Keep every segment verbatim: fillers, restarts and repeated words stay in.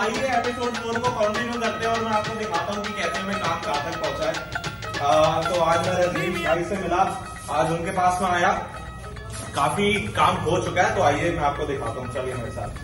आइए episode four को continue करते हैं और मैं आपको दिखाता हूँ कि कैसे में काम कहाँ तक पहुंचा है। तो आज मैं रजनीश भाई से मिला, आज उनके पास में आया, काफी काम हो चुका है। तो आइए मैं आपको दिखाता हूँ, चलिए मेरे साथ।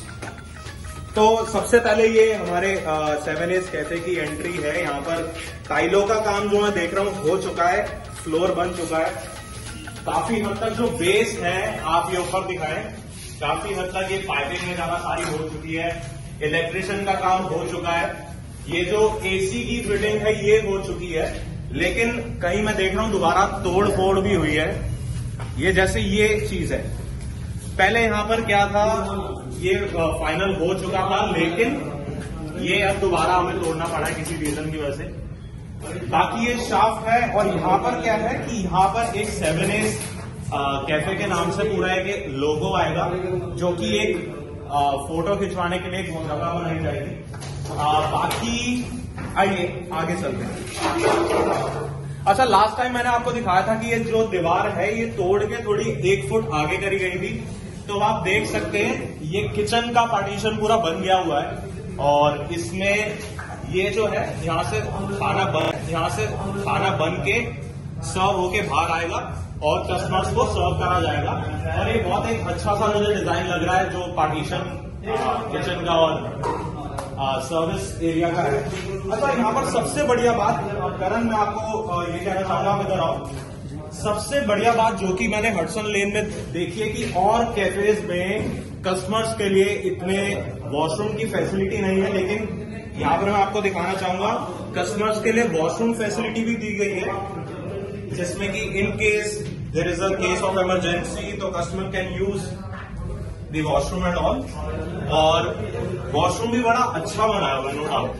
तो सबसे पहले ये हमारे सेवन एज कैफे की एंट्री है। यहाँ पर टाइलों का काम जो मैं देख रहा हूँ हो चुका है, फ्लोर बन चुका है। काफी हद तक जो बेस है आप ये ऊपर दिखाएं, काफी हद तक ये पाइपिंग वगैरह सारी हो चुकी है। इलेक्ट्रिशियन का काम हो चुका है। ये जो एसी की फिटिंग है ये हो चुकी है, लेकिन कहीं मैं देख रहा हूँ दोबारा तोड़ फोड़ भी हुई है। ये जैसे ये चीज है, पहले यहाँ पर क्या था, ये फाइनल हो चुका था, लेकिन ये अब दोबारा हमें तोड़ना पड़ा है किसी रीजन की वजह से। बाकी ये शाफ्ट है और यहाँ पर क्या है कि यहाँ पर एक सेवन एज कैफे के नाम से पूरा एक लोगो आएगा, जो कि एक आ, फोटो खिंचवाने के लिए एक जगह बनाई जाएगी। आ, बाकी आइए आगे चलते हैं। अच्छा, लास्ट टाइम मैंने आपको दिखाया था कि ये जो दीवार है ये तोड़ के थोड़ी एक फुट आगे करी गई थी। तो आप देख सकते हैं ये किचन का पार्टीशन पूरा बन गया हुआ है और इसमें ये जो है यहाँ से खाना बन यहाँ से खाना बन के सर्व होके बाहर आएगा और कस्टमर्स को सर्व करा जाएगा। और ये बहुत एक अच्छा सा मुझे डिजाइन लग रहा है जो पार्टीशन किचन का और सर्विस एरिया का है। अच्छा, यहाँ पर सबसे बढ़िया बात, करण मैं आपको ये कहना चाहूंगा, आप इधर आओ। सबसे बढ़िया बात जो कि मैंने हडसन लेन में देखी है कि और कैफेज में कस्टमर्स के लिए इतने वॉशरूम की फैसिलिटी नहीं है, लेकिन यहाँ पर मैं आपको दिखाना चाहूंगा कस्टमर्स के लिए वॉशरूम फैसिलिटी भी दी गई है, जिसमें कि in case there is a case of emergency तो customer can use the washroom and all. और वॉशरूम भी बड़ा अच्छा बनाया हुआ, नो डाउट,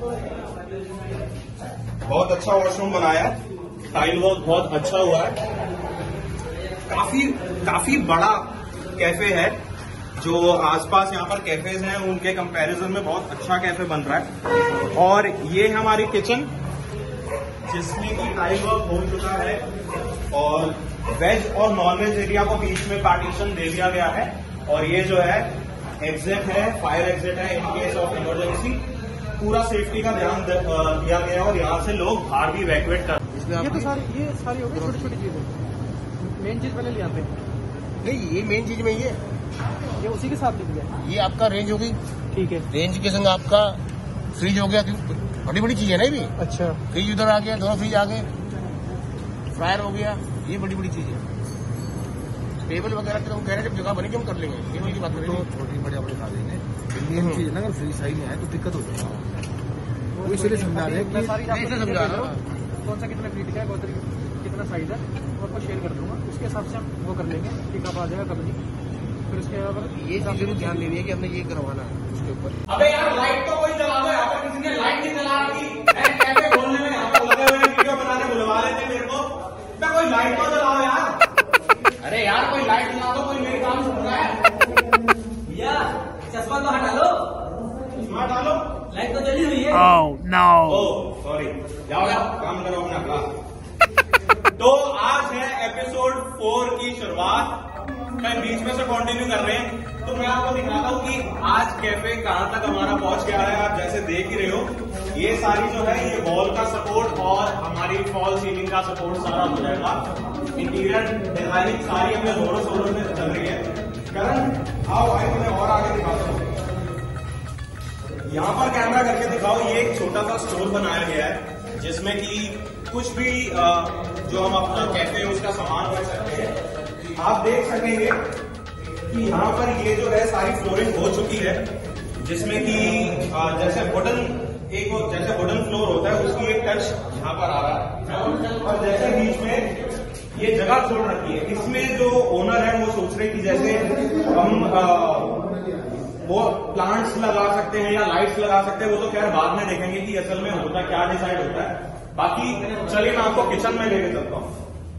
बहुत अच्छा वॉशरूम बनाया है। टाइल वर्क बहुत अच्छा हुआ है। काफी काफी बड़ा कैफे है, जो आसपास यहाँ पर कैफेज हैं उनके कंपैरिजन में बहुत अच्छा कैफे बन रहा है। और ये है हमारी किचन, जिसमें कि टाइल वर्क हो चुका है और वेज और नॉन वेज एरिया को बीच में पार्टीशन दे दिया गया है। और ये जो है एग्जिट है, फायर एग्जिट है इन केस ऑफ इमरजेंसी। पूरा सेफ्टी का ध्यान दिया गया और यहाँ से लोग बाहर भी इवैक्यूएट कर। ये तो सारी ये सारी हो गई छोटी छोटी चीजें। मेन चीज पहले ले आते हैं। नहीं, ये मेन चीज में ये ये उसी के साथ लिख दिया। ये आपका रेंज हो गई, ठीक है। रेंज के संग आपका फ्रिज हो गया, बड़ी बड़ी चीज है ना ये भी। अच्छा, फ्रिज उधर आ गया, दोनों फ्रिज आ गए, फ्रायर हो गया, ये बड़ी बड़ी चीज है। टेबल वगैरह तो हम कह रहे हैं जब जगह बनेगी हम कर लेंगे, ये चीज की बात करें। तो छोटी बड़ी अपने खा लेंगे, मेन चीज है ना, अगर फ्रिज सही नहीं आए तो दिक्कत हो जाएगी। वो इसलिए समझा रहे हैं कि समझा रहा हूँ कौन सा कितना फीट का है, कौन सा कितना साइज है, वो आपको शेयर कर दूंगा। उसके हिसाब से हम वो कर लेंगे कि कब आ जाएगा कब नहीं। फिर उसके अलावा ये चीज जरूर ध्यान देनी है कि हमने ये करवाना है उसके ऊपर। अबे यार, लाइट तो कोई जला दो, यहाँ पर किसी ने लाइट नहीं जला रखी। कैफे खोलने में यहाँ पर लगे हुए वीडियो बनाने बुलवा लेते मेरे को। मैं कोई लाइट तो जलाओ यार। अरे यार, कोई लाइट जला दो, कोई मेरे काम सुन रहा है। भैया चश्मा तो हटा लो, चश्मा डालो, लाइट तो जली हुई है। ओह नो, ओह सॉरी, जाओ यार काम करो अपना क्लास। तो आज है एपिसोड फोर की शुरुआत, मैं बीच में से कंटिन्यू कर रहे हैं। तो मैं आपको दिखाता हूँ कि आज कैफे कहाँ तक हमारा पहुंच गया है। आप जैसे देख ही रहे हो, ये सारी जो है ये वॉल का सपोर्ट और हमारी फॉल सीलिंग का सपोर्ट सारा हो जाएगा। इंटीरियर डिजाइनिंग सारी हमें जोरों शोरों से चल रही है। करण आओ भाई, तुम्हें और आगे दिखाता हूँ। यहाँ पर कैमरा करके दिखाओ, ये एक छोटा सा स्टोर बनाया गया है, जिसमें कि कुछ भी जो हम अपना कैफे उसका सामान रख सकते हैं। आप देख सकेंगे कि यहाँ पर ये जो है सारी फ्लोरिंग हो चुकी है, जिसमें कि जैसे वुडन एक जैसे वुडन फ्लोर होता है उसकी एक टच यहाँ पर आ रहा है। और जैसे बीच में ये जगह छोड़ रखी है, इसमें जो ओनर है वो सोच रहे कि जैसे हम आ, वो प्लांट्स लगा सकते हैं या लाइट्स लगा सकते हैं, वो तो खैर बाद में देखेंगे कि असल में होता क्या डिसाइड होता है। बाकी चलिए मैं आपको किचन में लेके चलता हूँ।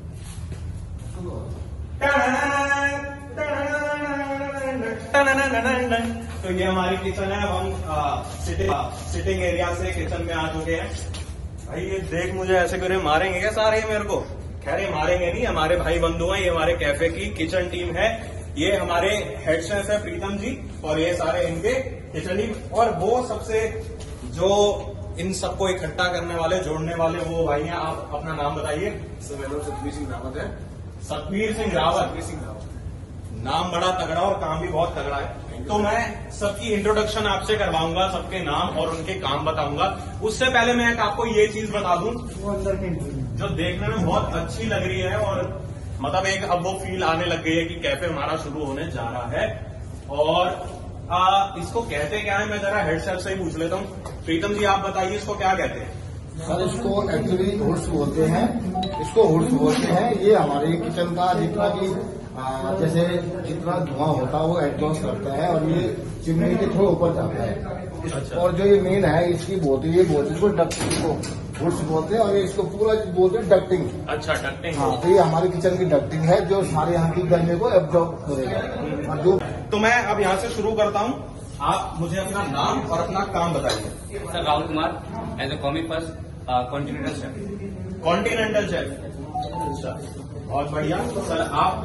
तो ये हमारी किचन है। हम सिटिंग सिटिंग एरिया से किचन में आ चुके हैं। भाई ये देख मुझे ऐसे करे मारेंगे क्या सारे मेरे को? खैर ये मारेंगे नहीं, हमारे भाई बंधु हैं, ये हमारे कैफे की किचन टीम है। ये हमारे हेड शेफ है प्रीतम जी, और ये सारे इनके किचन टीम, और वो सबसे जो इन सबको इकट्ठा करने वाले, जोड़ने वाले वो भाई हैं। आप अपना नाम बताइए। सर मेरा नाम सतवीर सिंह रावत है। सतवीर सिंह रावत। सतवीर सिंह रावत नाम बड़ा तगड़ा और काम भी बहुत तगड़ा है। तो मैं सबकी इंट्रोडक्शन आपसे करवाऊंगा, सबके नाम और उनके काम बताऊंगा। उससे पहले मैं एक आपको ये चीज बता दूं जो देखने में बहुत अच्छी लग रही है, और मतलब एक अब वो फील आने लग गई है कि कैफे हमारा शुरू होने जा रहा है। और आ, इसको कहते क्या है, मैं जरा हेड शेफ से ही पूछ लेता हूँ। प्रीतम जी आप बताइए इसको क्या कहते हैं। सर इसको एक्चुअली हुड्स बोलते हैं, इसको हुड्स बोलते हैं। ये हमारे किचन का जितना भी आ, जैसे जितना धुआं होता है वो एग्जॉस्ट करता है, और ये चिमनी के थोड़ा ऊपर जाता है। अच्छा। और जो ये मेन है इसकी बोलते ये बोलते इसको डक्टिंग को हुड्स बोलते हैं, और ये इसको पूरा बोलते हैं डक्टिंग। अच्छा, डक्टिंग। हाँ, तो ये हमारे किचन की डक्टिंग है जो सारे यहाँ की गर्मी को एब्जॉर्ब करेगा। और जो तो मैं अब यहाँ से शुरू करता हूँ। आप मुझे अपना नाम और अपना काम बताइए। Sir Rahul Kumar, as a commis first, continental chef. Continental chef. अच्छा, बहुत बढ़िया। सर आप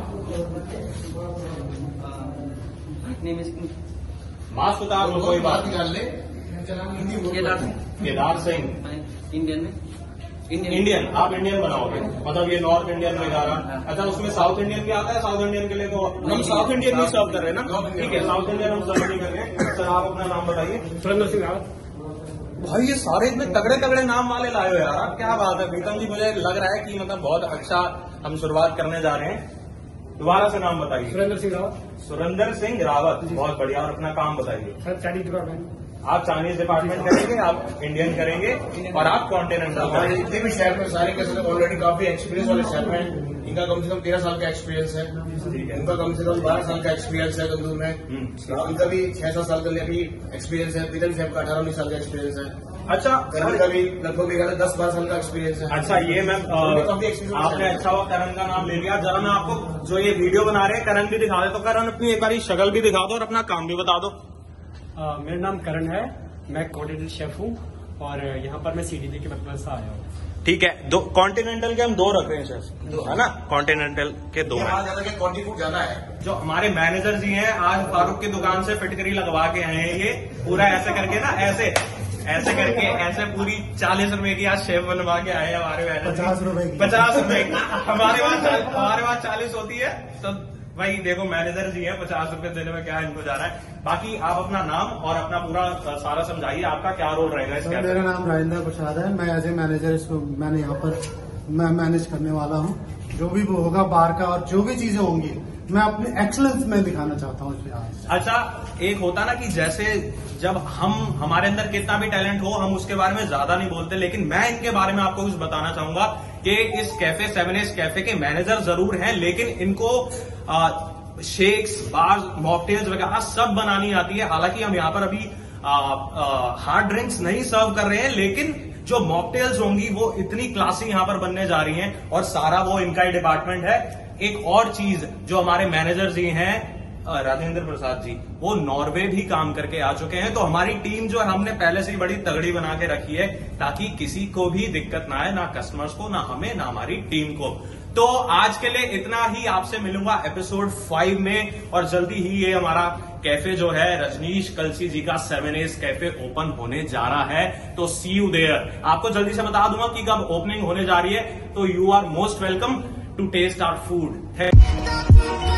नेम इज मास्क उतार लो, कोई बात निकाल ले। हिंदी बोल। केदार केदार सिंह। इंडियन में इंडियन इंडियन, आप इंडियन बनाओगे, मतलब ये नॉर्थ इंडियन में जा रहा। अच्छा, उसमें साउथ इंडियन भी आता है। साउथ इंडियन के लिए तो हम साउथ इंडियन भी सर्व कर रहे हैं ना। ठीक है, साउथ इंडियन हम सर्व नहीं कर रहे हैं। सर आप अपना नाम बताइए। सुरेंद्र सिंह रावत। भाई ये सारे इतने तगड़े तगड़े नाम वाले लाए हो यार, आप क्या बात है। प्रीतम जी मुझे लग रहा है कि मतलब बहुत अच्छा हम शुरुआत करने जा रहे हैं। दोबारा से नाम बताइए। सुरेंद्र सिंह रावत। सुरेंद्र सिंह रावत, बहुत बढ़िया। और अपना काम बताइए। Sir Chinese department. आप चाइनीज डिपार्टमेंट करेंगे, आप इंडियन करेंगे, और आप कॉन्टिनेंटल हमारे करेंगे। जितने भी शेफ हैं सारे के सारे ऑलरेडी काफी एक्सपीरियंस वाले शेफ हैं। इनका कम से कम तेरह साल का एक्सपीरियंस है। ठीक है। उनका कम से कम बारह साल का एक्सपीरियंस है तंदूर में। उनका भी छह सात साल का अभी एक्सपीरियंस है। प्रीतम शेफ का अठारह उन्नीस साल का एक्सपीरियंस है। अच्छा, करण का भी लगभग मेरा दस बारह साल का एक्सपीरियंस है। अच्छा, ये मैम काफी एक्सपीरियंस आपने अच्छा हुआ करण का नाम ले लिया। जरा मैं आपको जो ये वीडियो बना रहे हैं करण भी दिखा दे। तो करण अपनी एक बारी शक्ल भी दिखा दो और अपना काम भी बता दो। आ, मेरा नाम करण है, मैं कॉन्टिनेंटल शेफ हूँ, और यहाँ पर मैं सीडीपी के पर्पज से आया हूँ। ठीक है, दो कॉन्टिनेंटल के हम दो रख रहे हैं शेफ, है ना। कॉन्टिनेंटल के दो हैं। ज्यादा के क्वांटिटी फूड ज्यादा है। जो हमारे मैनेजर जी हैं, आज फारूक की दुकान से फिटकरी लगवा के आए हैं। ये पूरा ऐसे करके ना, ऐसे ऐसे करके ऐसे पूरी चालीस रुपए की आज शेफ बनवा के आए हैं हमारे मैनेजर। पचास रुपए की। पचास रुपए की। हमारे पास हमारे पास चालीस होती है। तो भाई देखो मैनेजर जी हैं, पचास रुपए देने में क्या इनको जा रहा है। बाकी आप अपना नाम और अपना पूरा सारा समझाइए, आपका क्या रोल रहेगा इसके सर मेरा नाम राजेंद्र प्रसाद है। मैं एज ए मैनेजर इसको मैंने यहाँ पर मैं मैनेज करने वाला हूँ। जो भी वो होगा बार का और जो भी चीजें होंगी मैं अपने एक्सलेंस में दिखाना चाहता हूँ इसमें। अच्छा, एक होता ना कि जैसे जब हम हमारे अंदर कितना भी टैलेंट हो हम उसके बारे में ज्यादा नहीं बोलते, लेकिन मैं इनके बारे में आपको कुछ बताना चाहूंगा कि इस कैफे सेवन एस कैफे के मैनेजर जरूर हैं, लेकिन इनको आ, शेक्स, बार्स, मॉकटेल्स वगैरह सब बनानी आती है। हालांकि हम यहाँ पर अभी हार्ड ड्रिंक्स नहीं सर्व कर रहे हैं, लेकिन जो मॉकटेल्स होंगी वो इतनी क्लासी यहाँ पर बनने जा रही हैं, और सारा वो इनका ही डिपार्टमेंट है। एक और चीज जो हमारे मैनेजर जी हैं राजेंद्र प्रसाद जी, वो नॉर्वे भी काम करके आ चुके हैं। तो हमारी टीम जो है हमने पहले से ही बड़ी तगड़ी बना के रखी है, ताकि किसी को भी दिक्कत ना आए, ना कस्टमर्स को, ना हमें, ना हमारी टीम को। तो आज के लिए इतना ही। आपसे मिलूंगा एपिसोड फाइव में, और जल्दी ही ये हमारा कैफे जो है रजनीश कलसी जी का सेवन एस कैफे ओपन होने जा रहा है। तो सी यू देयर। आपको जल्दी से बता दूंगा कि कब ओपनिंग होने जा रही है। तो you are most welcome to taste our food.